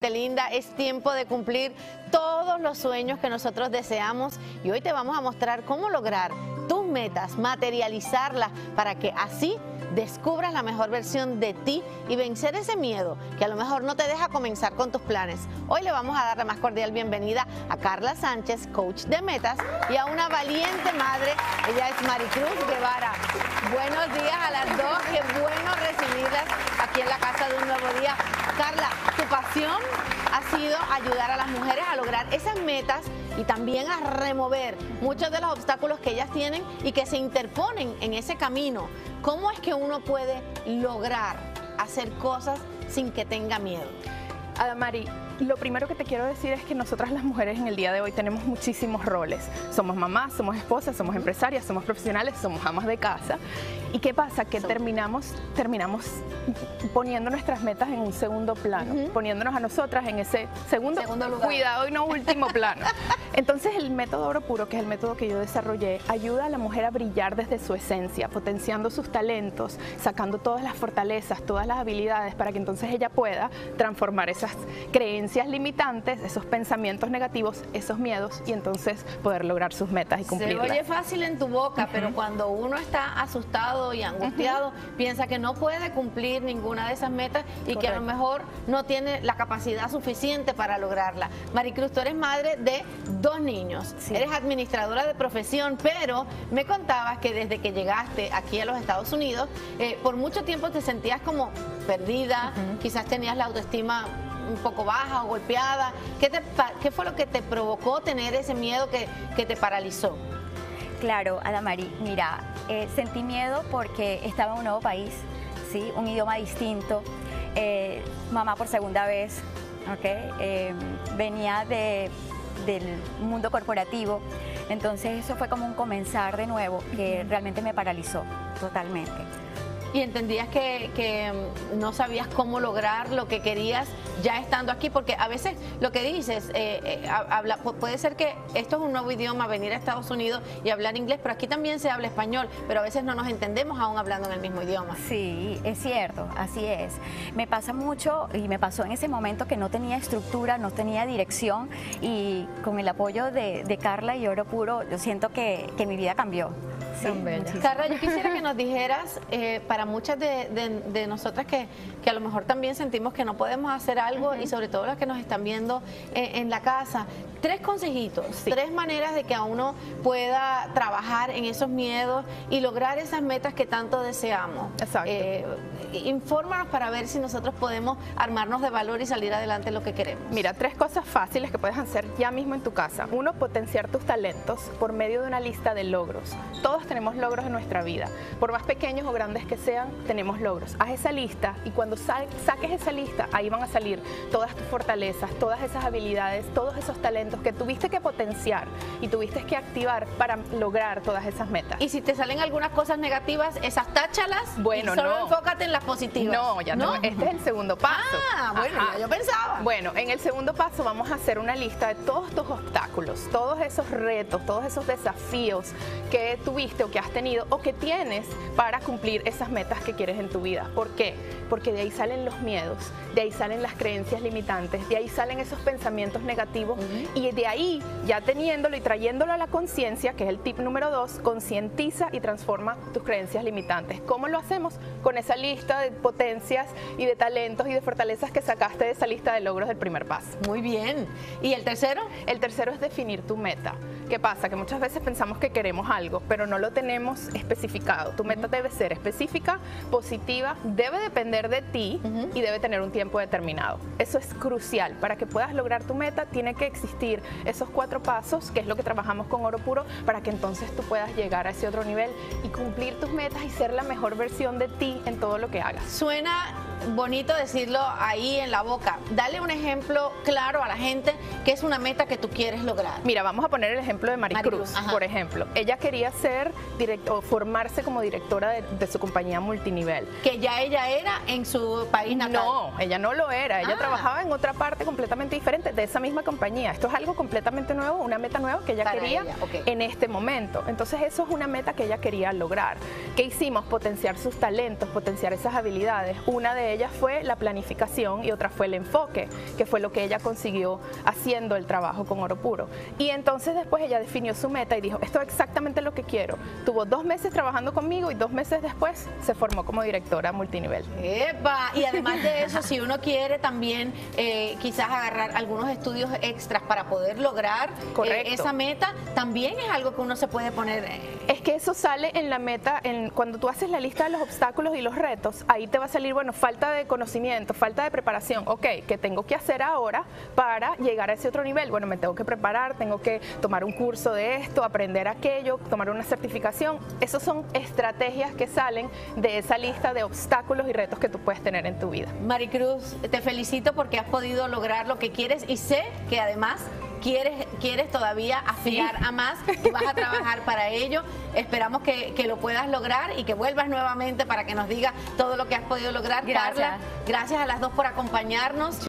Linda, es tiempo de cumplir todos los sueños que nosotros deseamos y hoy te vamos a mostrar cómo lograr tus metas, materializarlas para que así descubras la mejor versión de ti y vencer ese miedo que a lo mejor no te deja comenzar con tus planes. Hoy le vamos a dar la más cordial bienvenida a Carla Sánchez, coach de metas, y a una valiente madre. Ella es Maricruz Guevara. Buenos días a las dos, qué bueno recibirlas aquí en la casa de un nuevo día. Carla, tu pasión ha sido ayudar a las mujeres a lograr esas metas y también a remover muchos de los obstáculos que ellas tienen y que se interponen en ese camino. ¿Cómo es que uno puede lograr hacer cosas sin que tenga miedo? Adamari, lo primero que te quiero decir es que nosotras las mujeres en el día de hoy tenemos muchísimos roles. Somos mamás, somos esposas, somos empresarias, somos profesionales, somos amas de casa. ¿Y qué pasa? Que terminamos poniendo nuestras metas en un segundo plano, poniéndonos a nosotras en ese segundo lugar. Cuidado y no último plano. Entonces el método Oro Puro, que es el método que yo desarrollé, ayuda a la mujer a brillar desde su esencia, potenciando sus talentos, sacando todas las fortalezas, todas las habilidades, para que entonces ella pueda transformar esas creencias limitantes, esos pensamientos negativos, esos miedos, y entonces poder lograr sus metas y cumplirlas. Se oye fácil en tu boca, pero cuando uno está asustado y angustiado, piensa que no puede cumplir ninguna de esas metas y que a lo mejor no tiene la capacidad suficiente para lograrla. Maricruz, tú eres madre de 2 niños, eres administradora de profesión, pero me contabas que desde que llegaste aquí a los Estados Unidos, por mucho tiempo te sentías como perdida, quizás tenías la autoestima un poco baja o golpeada. ¿Qué fue lo que te provocó tener ese miedo que te paralizó? Claro, Adamari, mira, sentí miedo porque estaba en un nuevo país, ¿sí? Un idioma distinto, mamá por segunda vez, ¿okay? Venía del mundo corporativo, entonces eso fue como un comenzar de nuevo que realmente me paralizó totalmente. ¿Y entendías que no sabías cómo lograr lo que querías ya estando aquí? Porque a veces lo que dices, puede ser que esto es un nuevo idioma, venir a Estados Unidos y hablar inglés, pero aquí también se habla español, pero a veces no nos entendemos aún hablando en el mismo idioma. Sí, es cierto, así es. Me pasa mucho y me pasó en ese momento que no tenía estructura, no tenía dirección, y con el apoyo de Carla y Oro Puro, yo siento que mi vida cambió. Sí, Carla, yo quisiera que nos dijeras, para muchas de nosotras que a lo mejor también sentimos que no podemos hacer algo, y sobre todo las que nos están viendo en la casa, 3 consejitos, 3 maneras de que a uno pueda trabajar en esos miedos y lograr esas metas que tanto deseamos. Exacto. Infórmanos para ver si nosotros podemos armarnos de valor y salir adelante en lo que queremos. Mira, 3 cosas fáciles que puedes hacer ya mismo en tu casa. 1, potenciar tus talentos por medio de una lista de logros. Todos tenemos logros en nuestra vida, por más pequeños o grandes que sean, tenemos logros. Haz esa lista y cuando saques esa lista, ahí van a salir todas tus fortalezas, todas esas habilidades, todos esos talentos que tuviste que potenciar y tuviste que activar para lograr todas esas metas. Y si te salen algunas cosas negativas, esas táchalas, bueno, y solo enfócate en las positivas. No, ya no. Este es el segundo paso. Ah, bueno, ya yo pensaba. Bueno, en el segundo paso vamos a hacer una lista de todos tus obstáculos, todos esos retos, todos esos desafíos que tuviste o que has tenido o que tienes para cumplir esas metas que quieres en tu vida. ¿Por qué? Porque de ahí salen los miedos, de ahí salen las creencias limitantes, de ahí salen esos pensamientos negativos, y de ahí, ya teniéndolo y trayéndolo a la conciencia, que es el tip número 2, concientiza y transforma tus creencias limitantes. ¿Cómo lo hacemos? Con esa lista de potencias y de talentos y de fortalezas que sacaste de esa lista de logros del primer paso. Muy bien. ¿Y el tercero? El tercero es definir tu meta. ¿Qué pasa? Que muchas veces pensamos que queremos algo, pero no lo tenemos especificado. Tu meta debe ser específica, positiva, debe depender de ti y debe tener un tiempo determinado. Eso es crucial. Para que puedas lograr tu meta, tiene que existir esos 4 pasos, que es lo que trabajamos con Oro Puro, para que entonces tú puedas llegar a ese otro nivel y cumplir tus metas y ser la mejor versión de ti en todo lo que hagas. Suena bonito decirlo ahí en la boca. Dale un ejemplo claro a la gente que es una meta que tú quieres lograr. Mira, vamos a poner el ejemplo de Maricruz, por ejemplo. Ella quería ser formarse como directora de su compañía multinivel. Que ya ella era en su país natal. No, ella no lo era. Ella trabajaba en otra parte completamente diferente de esa misma compañía. Esto es algo completamente nuevo, una meta nueva que ella quería en este momento. Entonces eso es una meta que ella quería lograr. ¿Qué hicimos? Potenciar sus talentos, potenciar esas habilidades. Una de de ellas fue la planificación y otra fue el enfoque, que fue lo que ella consiguió haciendo el trabajo con Oro Puro. Y entonces después ella definió su meta y dijo, esto es exactamente lo que quiero. Tuvo 2 meses trabajando conmigo y 2 meses después se formó como directora multinivel. ¡Epa! Y además de eso, si uno quiere también quizás agarrar algunos estudios extras para poder lograr esa meta, también es algo que uno se puede poner. Es que eso sale en la meta, cuando tú haces la lista de los obstáculos y los retos, ahí te va a salir, bueno, falta de conocimiento, falta de preparación. Ok, ¿qué tengo que hacer ahora para llegar a ese otro nivel? Bueno, me tengo que preparar, tengo que tomar un curso de esto, aprender aquello, tomar una certificación. Esas son estrategias que salen de esa lista de obstáculos y retos que tú puedes tener en tu vida. Maricruz, te felicito porque has podido lograr lo que quieres y sé que además quieres todavía aspirar a más y vas a trabajar para ello. Esperamos que lo puedas lograr y que vuelvas nuevamente para que nos digas todo lo que has podido lograr. Gracias. Carla, gracias a las dos por acompañarnos.